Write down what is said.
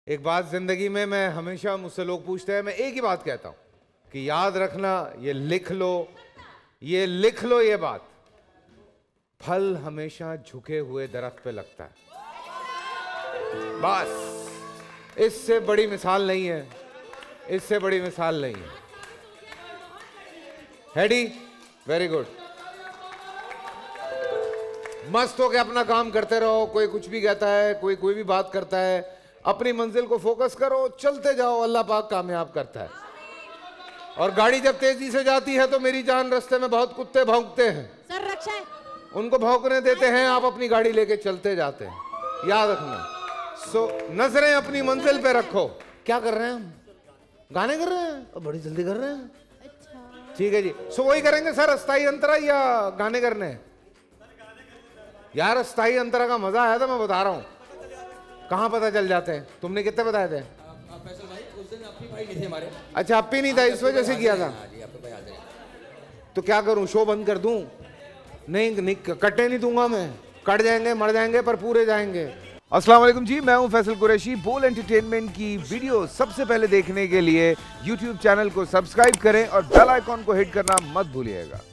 एक बात जिंदगी में मैं हमेशा मुझसे लोग पूछते हैं, मैं एक ही बात कहता हूं कि याद रखना, ये लिख लो, ये लिख लो ये बात, फल हमेशा झुके हुए दरख्त पे लगता है। बस इससे बड़ी मिसाल नहीं है, इससे बड़ी मिसाल नहीं है। हेडी, वेरी गुड। मस्त होके अपना काम करते रहो, कोई कुछ भी कहता है, कोई भी बात करता है, अपनी मंजिल को फोकस करो, चलते जाओ, अल्लाह पाक कामयाब करता है। और गाड़ी जब तेजी से जाती है तो मेरी जान, रास्ते में बहुत कुत्ते भौंकते हैं, सर रक्षा है, उनको भौंकने देते हैं, आप अपनी गाड़ी लेके चलते जाते हैं, याद रखना। नजरें अपनी मंजिल पे रखो। क्या कर रहे हैं हम? गाने कर रहे हैं, बड़ी जल्दी कर रहे हैं। अच्छा ठीक है जी। वही करेंगे सर, अस्थाई अंतरा या गाने करने? यार अस्थाई अंतरा का मजा आया था, मैं बता रहा हूँ। कहाँ पता चल जाते हैं? तुमने कितने बताए थे? फैसल भाई उस दिन अपनी भाई नहीं थे हमारे। अच्छा, अपी नहीं था, इस वजह से किया था। तो क्या करूं, शो बंद कर दूं? नहीं, कटने नहीं दूंगा मैं। कट जाएंगे, मर जाएंगे, पर पूरे जाएंगे। अस्सलाम वालेकुम जी, मैं हूं फैसल कुरैशी। बोल एंटरटेनमेंट की वीडियो सबसे पहले देखने के लिए YouTube चैनल को सब्सक्राइब करें और बेल आइकॉन को हिट करना मत भूलिएगा।